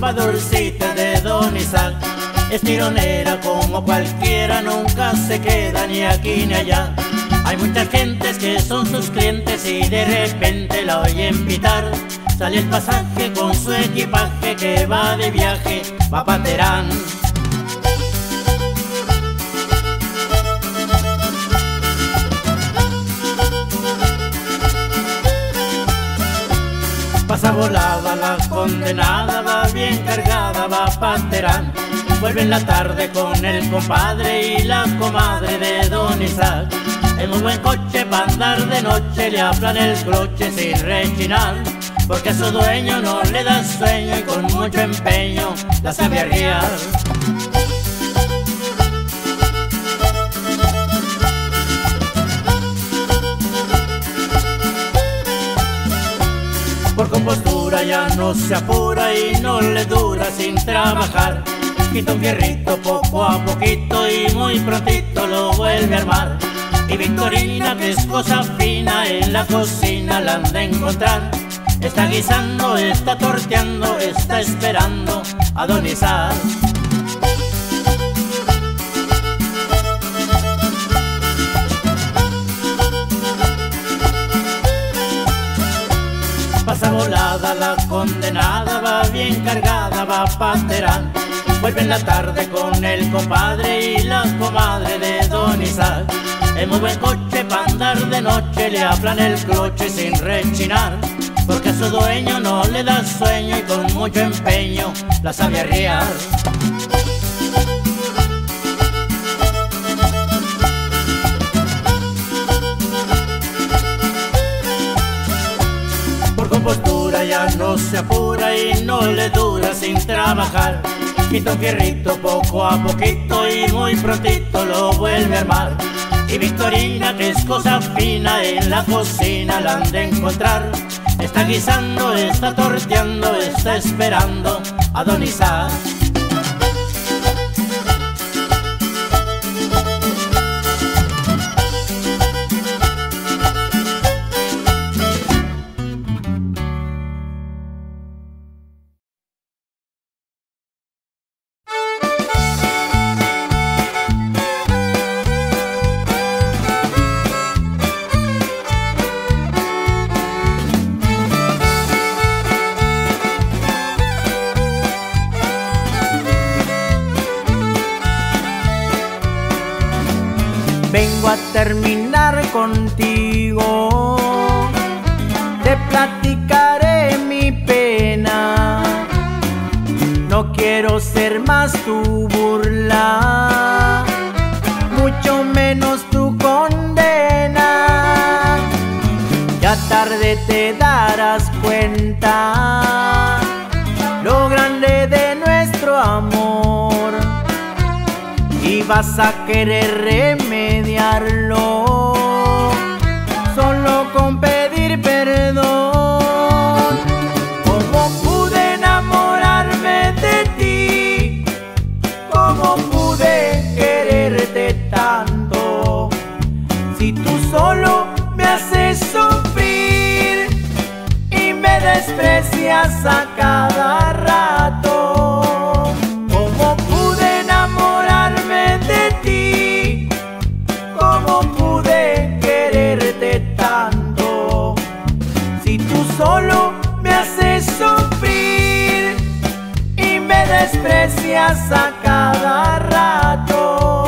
rumba dulcita de Don Isaac. Es tironera como cualquiera, nunca se queda ni aquí ni allá. Hay muchas gentes que son sus clientes y de repente la oyen pitar. Sale el pasaje con su equipaje que va de viaje, va pa' Terán. Pasa volada la condenada, va bien cargada, va pa' Terán. Vuelve en la tarde con el compadre y la comadre de Don Isaac. Es muy buen coche pa' andar de noche, le aplan el cloche sin rechinar, porque a su dueño no le da sueño y con mucho empeño la sabe arriar. Por compostura ya no se apura y no le dura sin trabajar. Quita un fierrito poco a poquito y muy prontito lo vuelve a armar. Y Victorina, que es cosa fina, en la cocina la han de encontrar. Está guisando, está torteando, está esperando a Don Isaac. Pasa volada la condenada, va bien cargada, va pa' Terán. Vuelve en la tarde con el compadre y la comadre de Don Isaac. Es muy buen coche pa' andar de noche, le aplan el cloche sin rechinar, porque a su dueño no le da sueño y con mucho empeño la sabe arriar. Por compostura ya no se apura y no le dura sin trabajar. Quita un fierrito poco a poquito y muy prontito lo vuelve a armar. Y Victorina, que es cosa fina, en la cocina la han de encontrar. Está guisando, está torteando, está esperando a Don Isaac. Vengo a terminar contigo, te platicaré mi pena. No quiero ser más tu burla, mucho menos tu condena. Ya tarde te darás cuenta lo grande de nuestro amor, y vas a querer remediarlo solo con pedir perdón. ¿Cómo pude enamorarme de ti? ¿Cómo pude quererte tanto? Si tú solo me haces sufrir y me desprecias a cada rato. ¿Cómo pude enamorarme de ti? ¿Cómo pude quererte tanto? Si tú solo me haces sufrir y me desprecias a cada rato.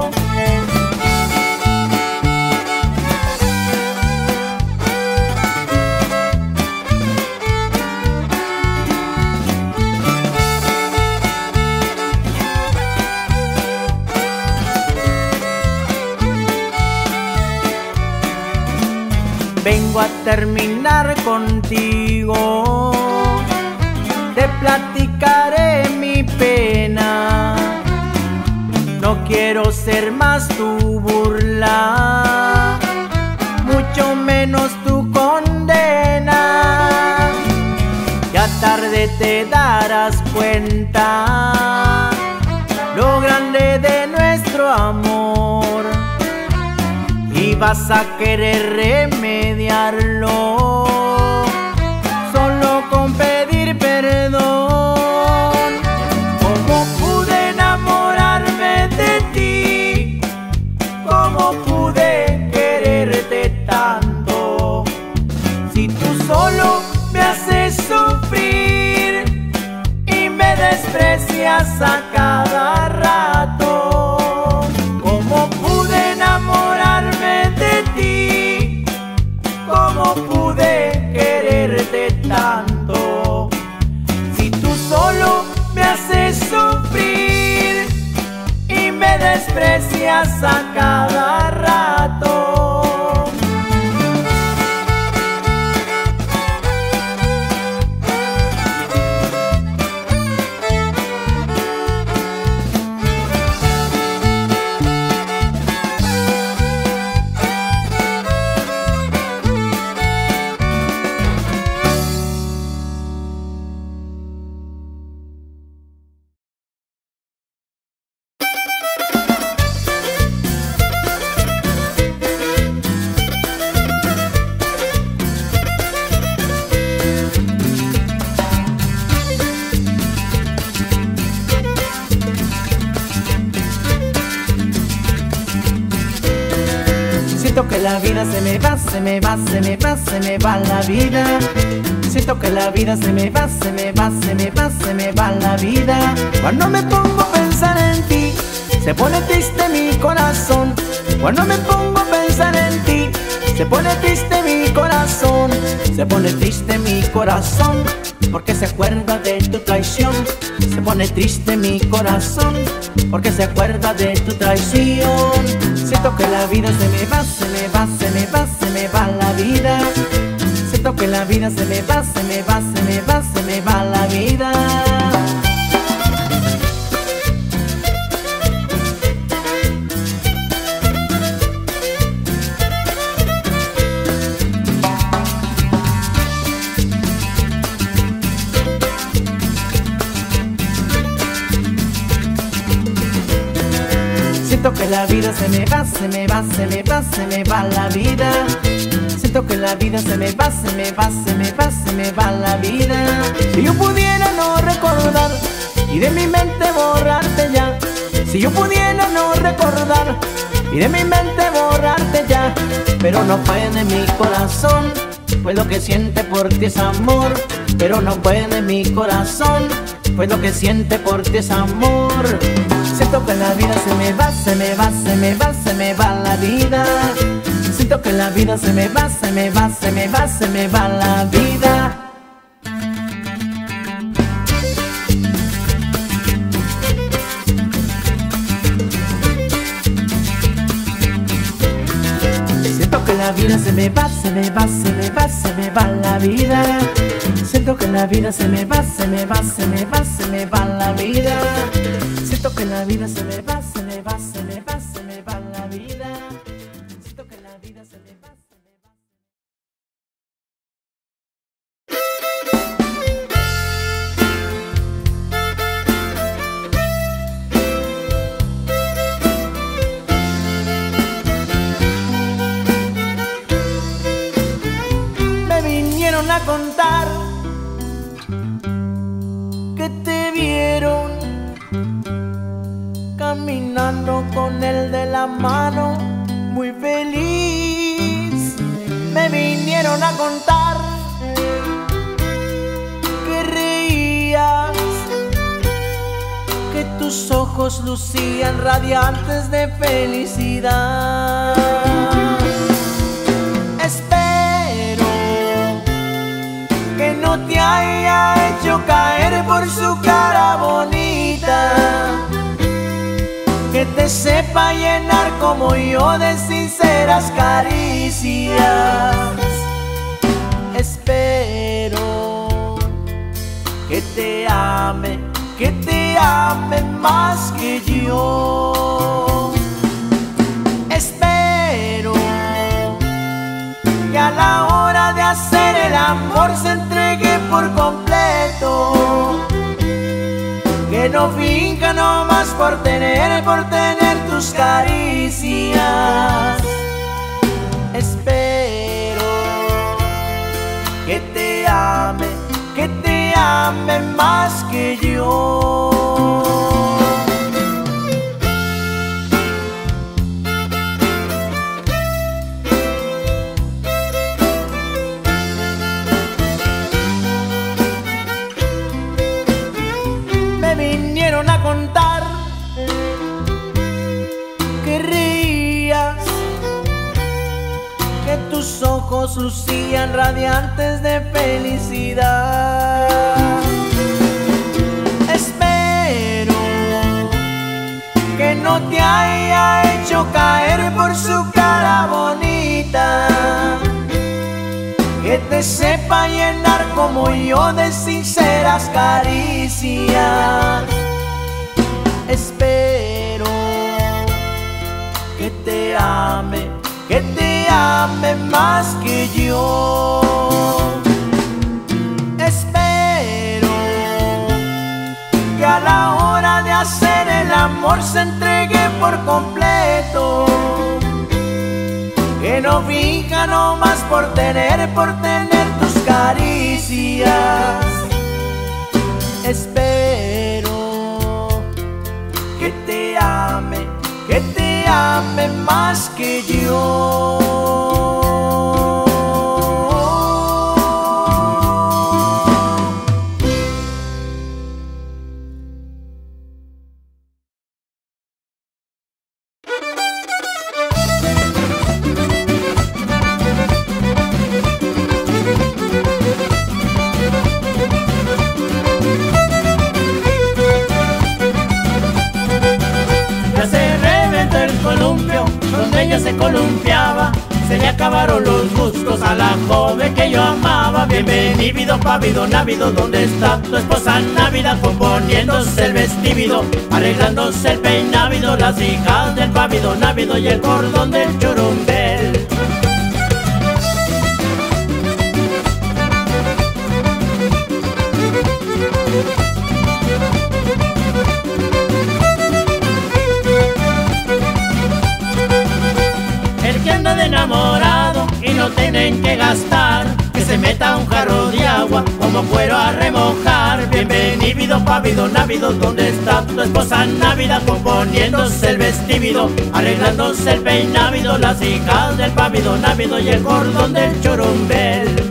Vengo a terminar contigo, te platicaré mi pena. No quiero ser más tu burla, mucho menos tu condena. Ya tarde te darás cuenta lo grande de nuestro amor, y vas a querer remediarlo solo con pedir perdón. desprecias a cada rato. Siento que la vida se me va, se me va, se me va, se me va la vida. Siento que la vida se me va, se me va, se me va, se me va la vida. Cuando me pongo a pensar en ti, se pone triste mi corazón. Cuando me pongo a pensar en ti, se pone triste mi corazón. Se pone triste mi corazón, porque se acuerda de tu traición. Se pone triste mi corazón, porque se acuerda de tu traición. Siento que la vida se me va, se me va, se me va, se me va la vida. Siento que la vida se me va, se me va, se me va, se me va la vida. Siento que la vida se me va, se me va, se me va, se me va la vida. Siento que la vida se me va, se me va, se me va, se me va la vida. Si yo pudiera no recordar y de mi mente borrarte ya. Si yo pudiera no recordar y de mi mente borrarte ya. Pero no puede mi corazón, pues lo que siente por ti es amor. Pero no puede mi corazón, pues lo que siente por ti es amor. Siento que la vida se me va, se me va, se me va, se me va la vida. Siento que la vida se me va, se me va, se me va, se me va la vida. Siento que la vida se me va, se me va, se me va, se me va la vida. Siento que la vida se me va, se me va, se me va, se me va la vida. Siento que la vida se me va, se me va, se me va, se me va la vida. Siento que la vida se me va, se me va. Me vinieron a contar que te vieron caminando con él de la mano, muy feliz. Me vinieron a contar que reías, que tus ojos lucían radiantes de felicidad. Espero que no te haya hecho caer por su cara bonita, que te sepa llenar como yo de sinceras caricias. Espero que te ame más que yo. Espero que a la hora de hacer el amor se entregue por completo, que no finja nomás por tener tus caricias. Espero que te ame más que yo. Me vinieron a contar que reías, que tus ojos lucían radiantes de felicidad. Espero que no no te haya hecho caer por su cara bonita, que te sepa llenar como yo de sinceras caricias. Espero que te ame más que yo. Espero que a la hora de hacer el amor se entregue por completo, que no finja nomás por tener tus caricias. Espero que te ame más que yo. Donde ella se columpiaba, se le acabaron los gustos a la joven que yo amaba. Bienvenido, pávido, návido, ¿dónde está tu esposa návida? Componiéndose el vestíbido, arreglándose el peinávido, las hijas del pávido, návido y el cordón del churumbel. Enamorado y no tienen que gastar, que se meta un jarro de agua como cuero a remojar. Bienvenido, pávido, návido, ¿dónde está tu esposa návida? Componiéndose el vestíbido, arreglándose el peinávido, las hijas del pávido, návido y el cordón del churumbel.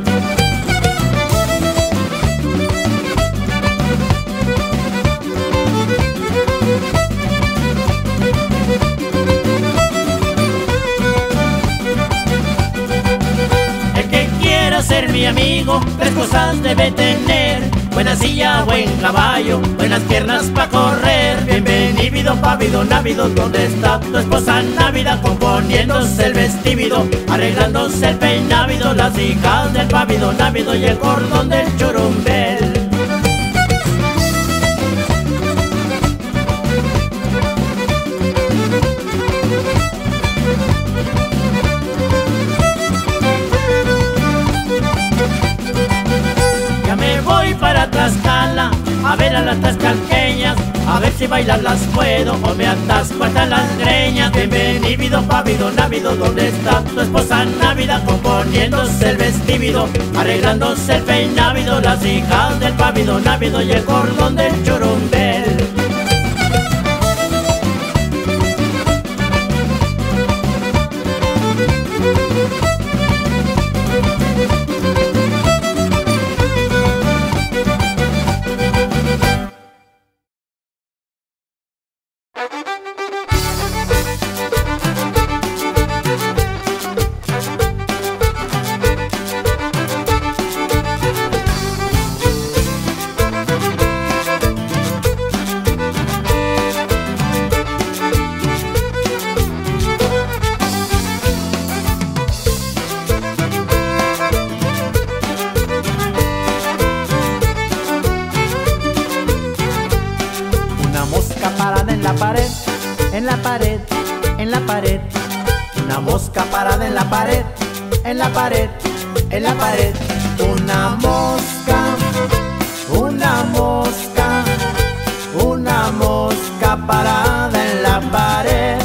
Ser mi amigo, tres cosas debe tener: buena silla, buen caballo, buenas piernas pa' correr. Bienvenido, pávido, návido, ¿dónde está tu esposa návida? Componiéndose el vestíbido, arreglándose el peinávido, las hijas del pávido, návido y el cordón del churumbel. Para Tlaxcala, a ver a las tlaxcalqueñas, a ver si bailar las puedo o me atasco hasta las greñas. Bienvenido, pávido, návido, ¿dónde está tu esposa návida? Componiéndose el vestíbido, arreglándose el peinávido, las hijas del pávido, návido y el cordón del churumbel. En la pared, en la pared, una mosca parada en la pared, en la pared, en la pared. Una mosca, una mosca, una mosca parada en la pared.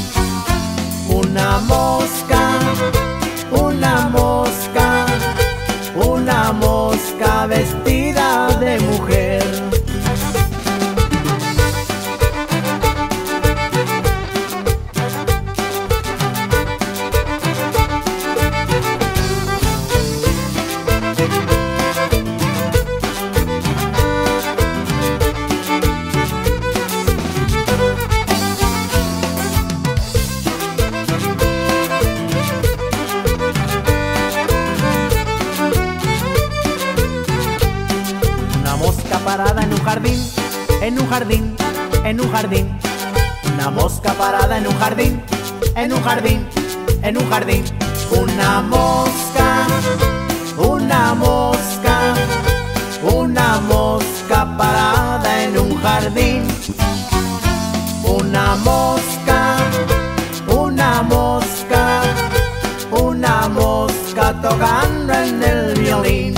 Una mosca, una mosca, una mosca vestida de mujer. parada en un jardín, en un jardín, en un jardín. Una Una mosca parada en un jardín, en un jardín, en un jardín. Una mosca, una mosca, una mosca parada en un jardín. Una mosca, una mosca, una mosca tocando en el violín.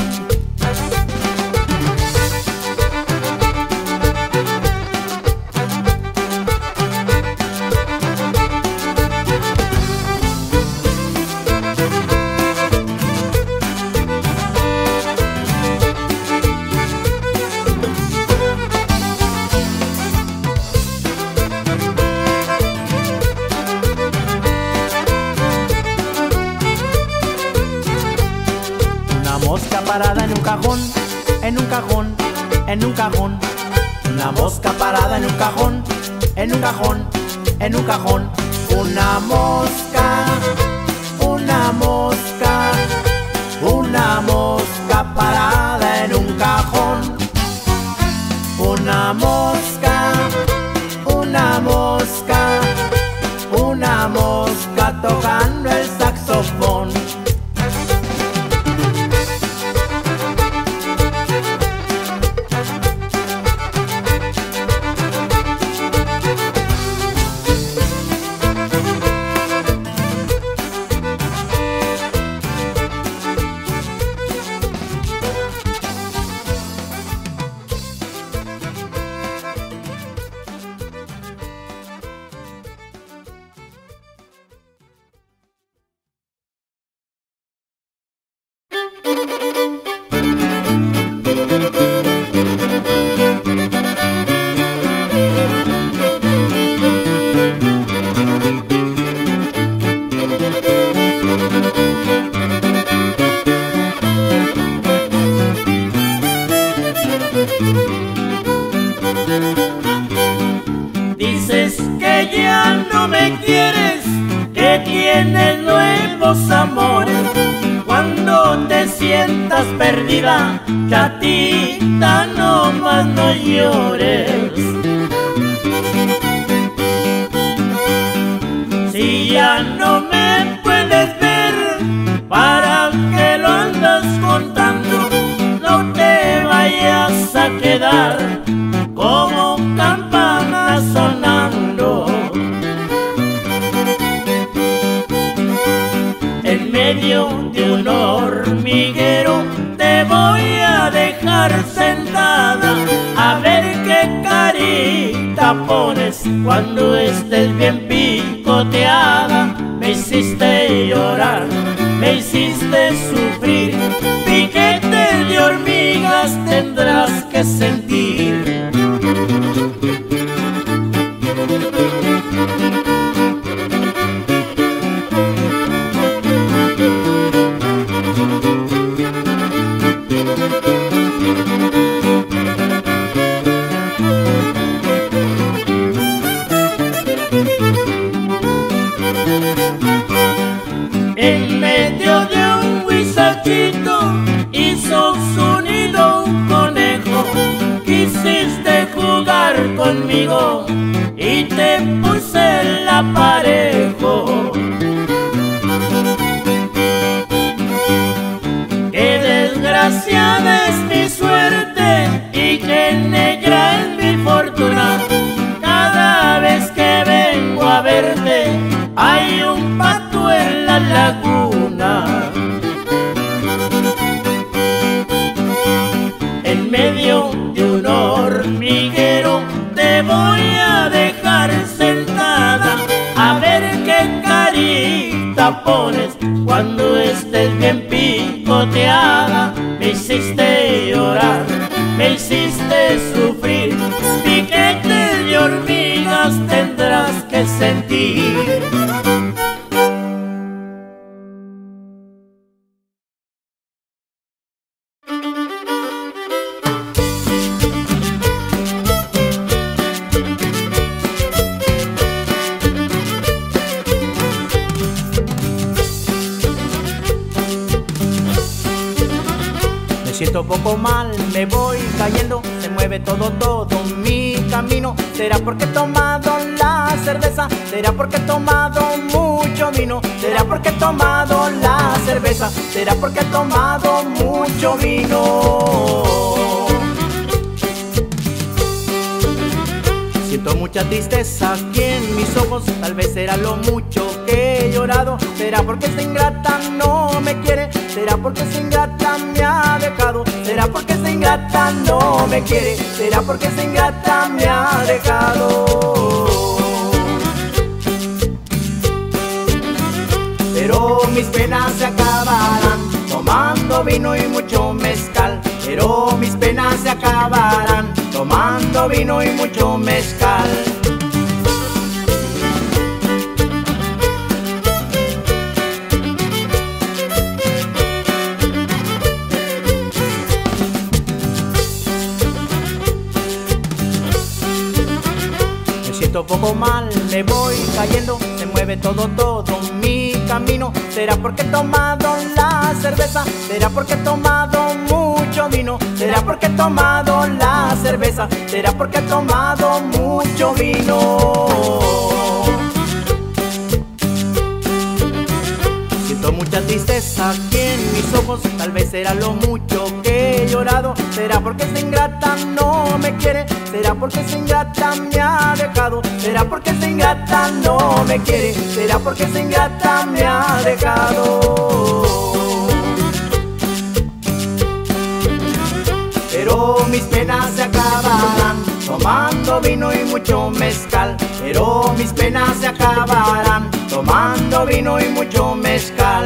Parada en un cajón, en un cajón, en un cajón. Una mosca parada en un cajón, en un cajón, en un cajón. Una mosca, una mosca, una mosca parada en un cajón. Una mosca, una mosca, una mosca tocando el saxofón. Dices que ya no me quieres, que tienes nuevos amores. Cuando te sientas perdida, chatita, no más no llores. Si ya no me puedes ver, ¿para qué lo andas contando? No te vayas a quedar como campana sonando. En medio de un hormiguero te voy a dejar sentada, a ver qué carita pones cuando estés bien picoteada. Me hiciste llorar, me hiciste sufrir, piquete de hormigas tendrás que sentir. En medio de un huizaquito hizo su nido un conejo. Quisiste jugar conmigo y te puse el aparejo. Qué desgraciada es mi suerte y qué negra es mi fortuna. Cada vez que vengo a verte hay un pato en la laguna. En medio de un hormiguero te voy a dejar sentada, a ver qué carita pones cuando estés bien picoteada. Me hiciste llorar, me hiciste sufrir, piquetes de hormigas tendrás que sentir. Me siento poco mal, me voy cayendo, se mueve todo mi camino. Será porque he tomado la cerveza, será porque he tomado mucho vino, será porque he tomado la cerveza, será porque he tomado mucho vino. Siento mucha tristeza aquí en mis ojos, tal vez será lo mucho que he llorado. Será porque esta ingrata no me quiere, será porque esta ingrata me ha dejado, será porque esta ingrata no me quiere, será porque esta ingrata me ha dejado. Pero mis penas se acabarán tomando vino y mucho mezcal. Pero mis penas se acabarán tomando vino y mucho mezcal. Me siento poco mal, me voy cayendo, se mueve todo mi camino. Será porque he tomado la cerveza, será porque he tomado mucho vino, será porque he tomado la cerveza, será porque he tomado mucho vino. Siento mucha tristeza aquí en mis ojos, tal vez será lo mucho que he llorado. Será porque esta ingrata no me quiere, será porque esta ingrata me ha dejado, será porque esta ingrata no me quiere, será porque esta ingrata me ha dejado. Pero mis penas se acabarán tomando vino y mucho mezcal. Pero mis penas se acabarán tomando vino y mucho mezcal.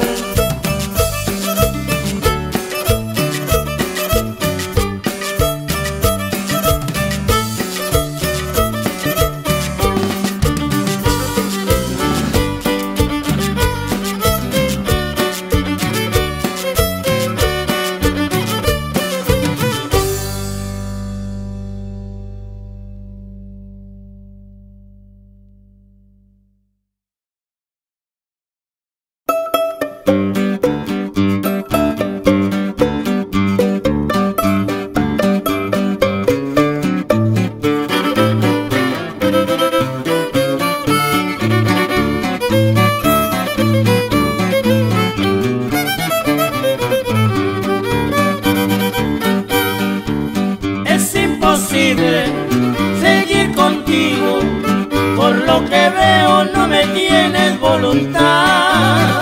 Seguir contigo, por lo que veo no me tienes voluntad.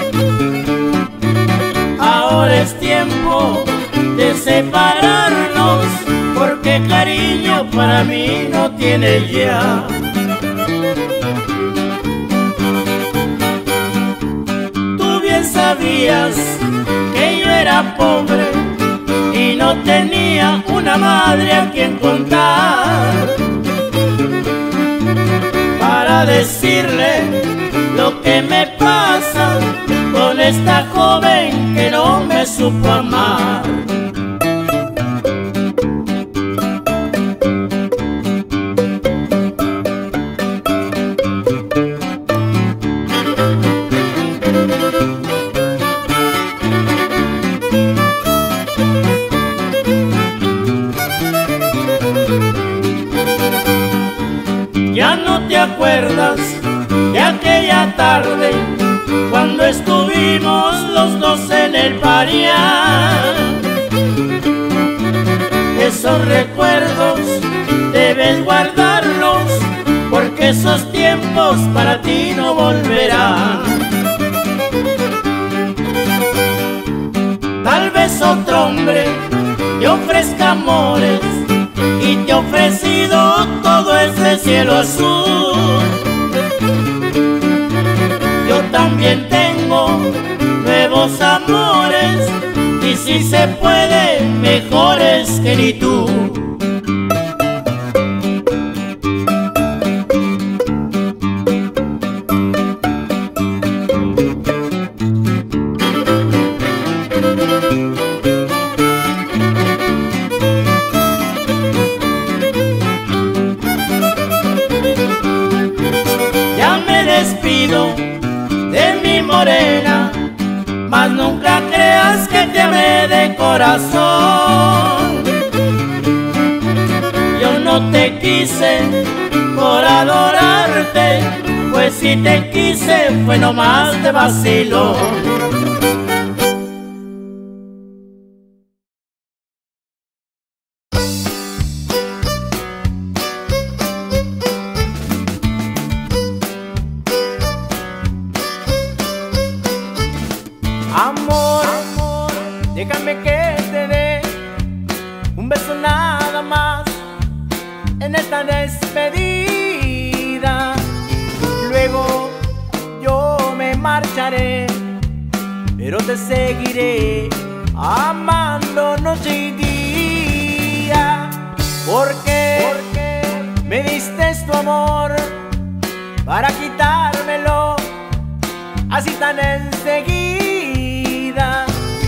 Ahora es tiempo de separarnos, porque cariño para mí no tienes ya. Tú bien sabías que yo era pobre y no tenía una madre a quien contar para decirle lo que me pasa con esta joven que no me supo amar. Ya no te acuerdas de aquella tarde cuando estuvimos los dos en el Parián. Esos recuerdos debes guardarlos, porque esos tiempos para ti no volverán. Tal vez otro hombre te ofrezca amores y te he ofrecido todo ese cielo azul. Yo también tengo nuevos amores y si se puede, mejores que ni tú. Despido de mi morena, mas nunca creas que te amé de corazón. Yo no te quise por adorarte, pues si te quise fue nomás de vacilo. Amor, déjame que te dé un beso nada más en esta despedida. Luego yo me marcharé, pero te seguiré amando noche y día. Porque me diste tu amor para quitármelo así tan enseguida.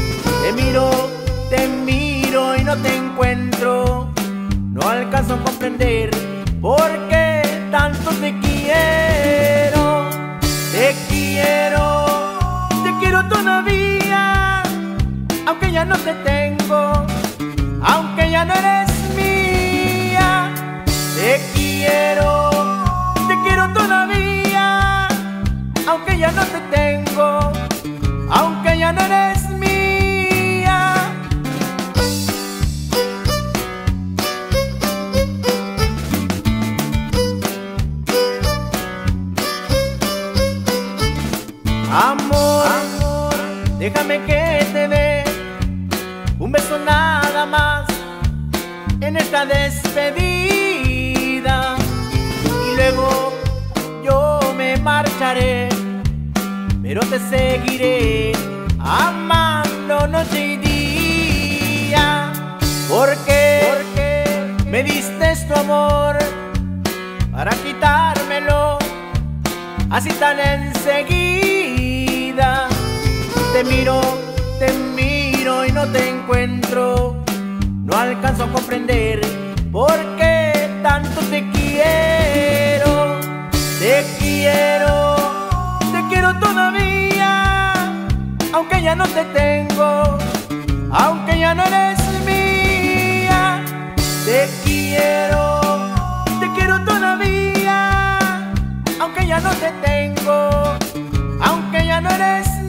Te miro y no te encuentro. No alcanzo a comprender por qué tanto te quiero. Te quiero todavía, aunque ya no te tengo, aunque ya no eres mía. Te quiero todavía, aunque ya no te tengo, aunque ya no eres mía. Amor, déjame que te dé un beso nada más en esta despedida. Y luego yo me marcharé, pero te seguiré amando noche y día. Porque me diste tu amor para quitármelo así tan enseguida. Te miro y no te encuentro. No alcanzo a comprender por qué tanto te quiero. Te quiero todavía, aunque ya no te tengo, aunque ya no eres mía. Te quiero todavía, aunque ya no te tengo, aunque ya no eres mía.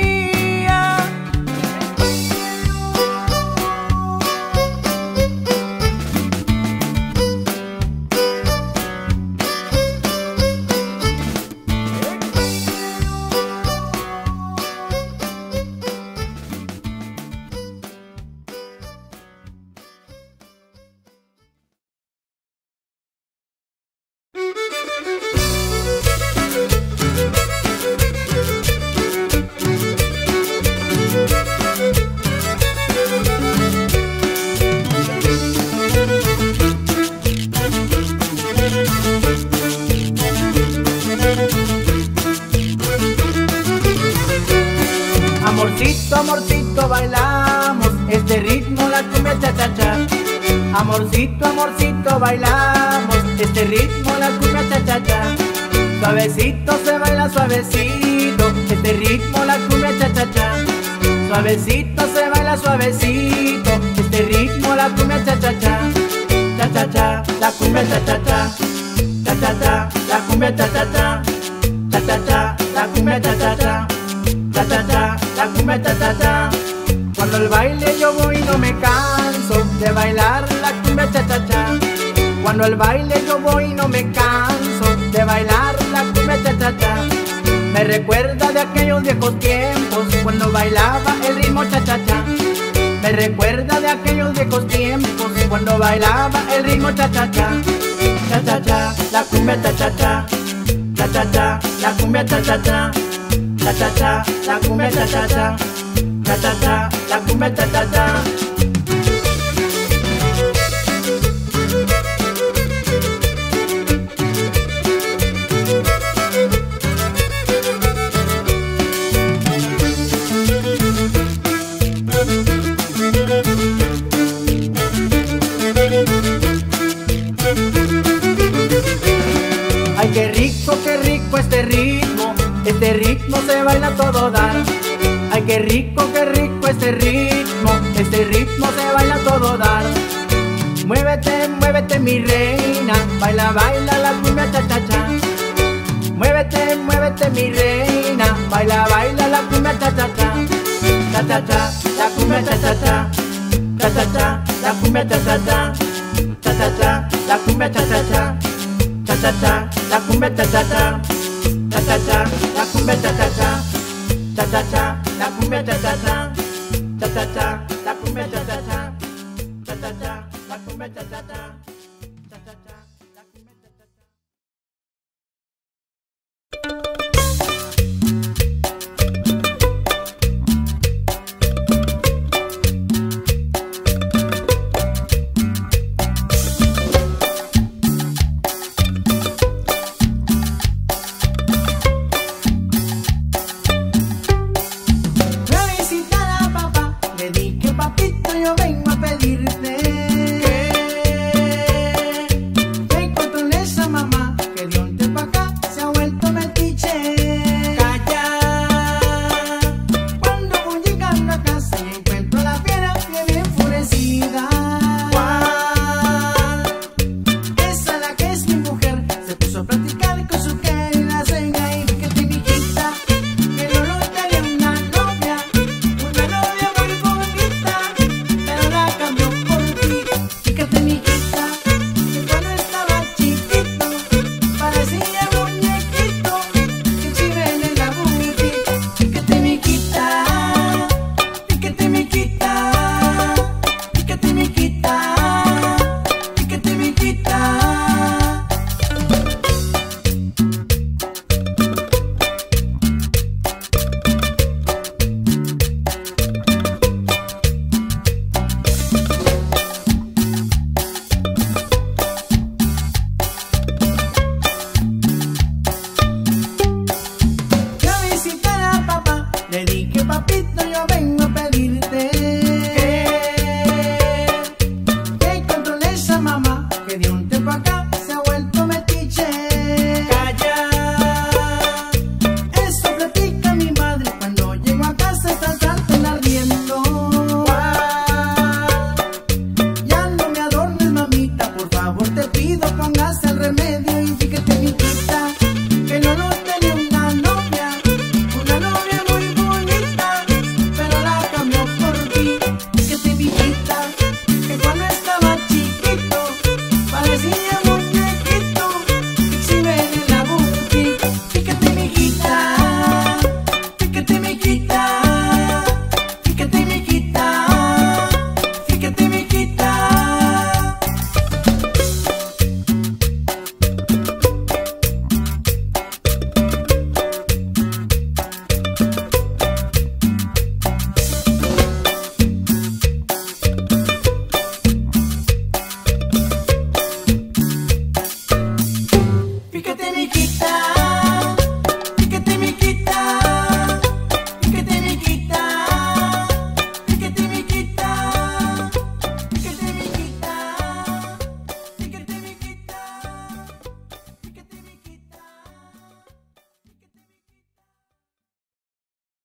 Amorcito, amorcito, bailamos este ritmo, la cumbia cha-cha-cha. Amorcito, amorcito, bailamos este ritmo, la cumbia cha-cha-cha. Suavecito se baila suavecito, este ritmo, la cumbia cha-cha-cha. Suavecito se baila suavecito, este ritmo, la cumbia cha-cha-cha. Cha-cha-cha, la cumbia cha-cha-cha. Cha-cha-cha, la cumbia cha-cha-cha. Cha-cha-cha, la cumbia cha-cha-cha. Cha-cha-cha, la cumbia cha-cha-cha. Cuando el baile yo voy no me canso de bailar la cumbia cha-cha-cha. Cuando el baile yo voy no me canso de bailar la cumbia cha-cha-cha. Me recuerda de aquellos viejos tiempos cuando bailaba el ritmo cha-cha-cha. Me recuerda de aquellos viejos tiempos cuando bailaba el ritmo cha-cha-cha. Cha-cha-cha, la cumbia cha-cha-cha. Cha-cha-cha, la cumbia cha-cha-cha. Cha-cha-cha, la cumbia cha-cha-cha. Cha-cha-cha, la cumbia cha-cha-cha. Ay, qué rico este ritmo. Este ritmo se baila a todo dar. Ay, qué rico este ritmo. Este ritmo se baila a todo dar. Muévete, muévete mi reina, baila, baila la cumbia cha-cha-cha. Muévete, muévete mi reina, baila, baila la cumbia cha-cha-cha. Cha-cha-cha, la cumbia cha-cha-cha. Cha-cha-cha, la cumbia cha-cha-cha. Cha-cha-cha, la cumbia cha-cha-cha. Cha-cha-cha, la cumbia cha-cha-cha. Cha-cha-cha, la cumbia cha-cha-cha. Cha-cha-cha, la cumbia cha-cha-cha. Cha-cha-cha, la cumbia cha-cha-cha. Cha-cha-cha, la cumbia cha-cha-cha.